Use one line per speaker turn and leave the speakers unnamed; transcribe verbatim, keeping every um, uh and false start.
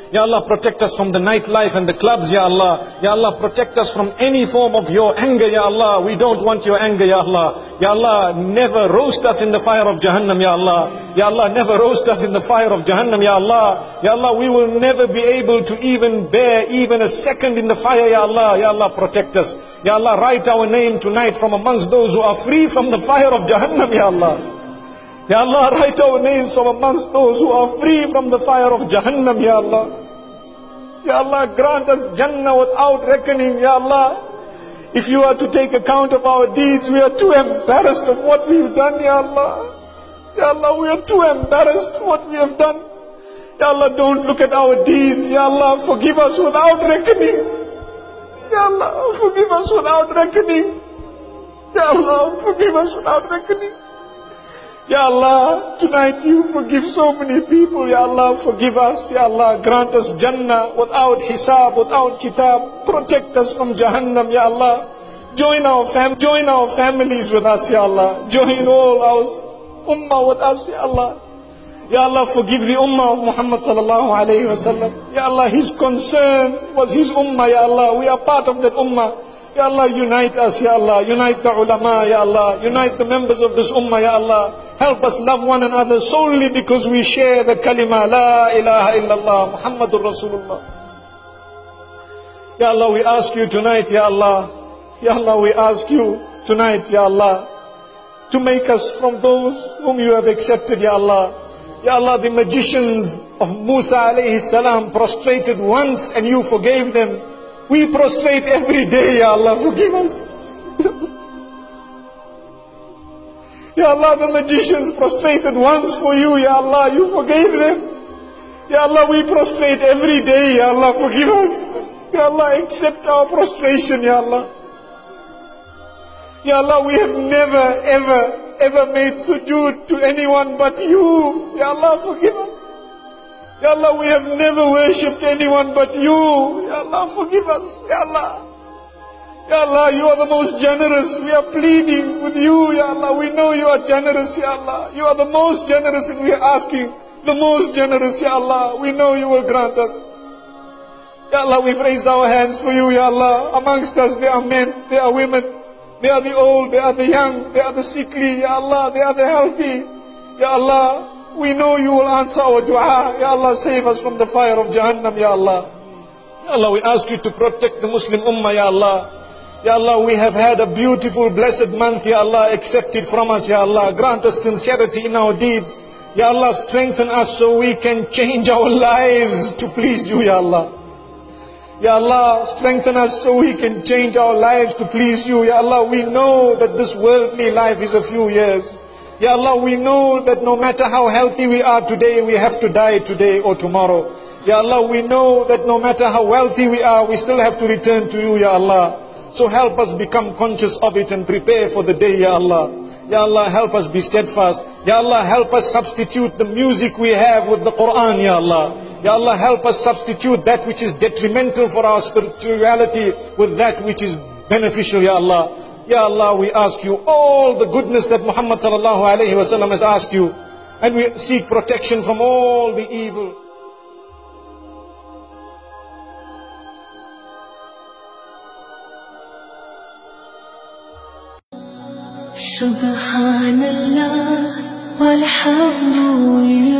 Ya Allah, protect us from the nightlife and the clubs, Ya Allah. Ya Allah, protect us from any form of your anger, Ya Allah. We don't want your anger, Ya Allah. Ya Allah, never roast us in the fire of Jahannam, Ya Allah. Ya Allah, never roast us in the fire of Jahannam, Ya Allah. Ya Allah, we will never be able to even bear even a second in the fire, Ya Allah. Ya Allah, protect us. Ya Allah, write our name tonight from amongst those who are free from the fire of Jahannam, Ya Allah. Ya Allah, write our names from amongst those who are free from the fire of Jahannam, Ya Allah. Ya Allah, grant us Jannah without reckoning, Ya Allah. If you are to take account of our deeds, we are too embarrassed of what we've done, Ya Allah. Ya Allah, we are too embarrassed what we have done. Ya Allah, don't look at our deeds. Ya Allah, forgive us without reckoning. Ya Allah, forgive us without reckoning. Ya Allah, forgive us without reckoning. Ya Allah, tonight you forgive so many people. Ya Allah, forgive us. Ya Allah, grant us Jannah without hisab, without kitab. Protect us from Jahannam, Ya Allah. Join our fam join our families with us, Ya Allah. Join all our ummah with us, Ya Allah. Ya Allah, forgive the ummah of Muhammad sallallahu alayhi wa sallam. Ya Allah, his concern was his ummah, Ya Allah. We are part of that ummah. Ya Allah, unite us, Ya Allah. Unite the ulama, Ya Allah. Unite the members of this ummah, Ya Allah. Help us love one another solely because we share the kalima, La ilaha illallah, Muhammadur Rasulullah. Ya Allah, we ask you tonight, Ya Allah. Ya Allah, we ask you tonight, Ya Allah, to make us from those whom you have accepted, Ya Allah. Ya Allah, the magicians of Musa alayhi salam prostrated once and you forgave them. We prostrate every day, Ya Allah, forgive us. Ya Allah, the magicians prostrated once for you, Ya Allah, you forgave them. Ya Allah, we prostrate every day, Ya Allah, forgive us. Ya Allah, accept our prostration, Ya Allah. Ya Allah, we have never, ever, ever made sujood to anyone but you. Ya Allah, forgive us. Ya Allah, we have never worshipped anyone but you. Ya Allah, forgive us. Ya Allah. Ya Allah, you are the most generous. We are pleading with you, Ya Allah. We know you are generous, Ya Allah. You are the most generous and we are asking the most generous, Ya Allah. We know you will grant us. Ya Allah, we've raised our hands for you, Ya Allah. Amongst us there are men, there are women, they are the old, they are the young, they are the sickly, Ya Allah, they are the healthy. Ya Allah, we know you will answer our dua. Ya Allah, save us from the fire of Jahannam, Ya Allah. Ya Allah, we ask you to protect the Muslim Ummah, Ya Allah. Ya Allah, we have had a beautiful, blessed month, Ya Allah. Accept it from us, Ya Allah. Grant us sincerity in our deeds. Ya Allah, strengthen us so we can change our lives to please you, Ya Allah. Ya Allah, strengthen us so we can change our lives to please you. Ya Allah, we know that this worldly life is a few years. Ya Allah, we know that no matter how healthy we are today, we have to die today or tomorrow. Ya Allah, we know that no matter how wealthy we are, we still have to return to you, Ya Allah. So help us become conscious of it and prepare for the day, Ya Allah. Ya Allah, help us be steadfast. Ya Allah, help us substitute the music we have with the Quran, Ya Allah. Ya Allah, help us substitute that which is detrimental for our spirituality with that which is beneficial, Ya Allah. Ya Allah, we ask you all the goodness that Muhammad sallallahu alayhi wa sallam has asked you, and we seek protection from all the evil.
Subhanallah walhamdulillah.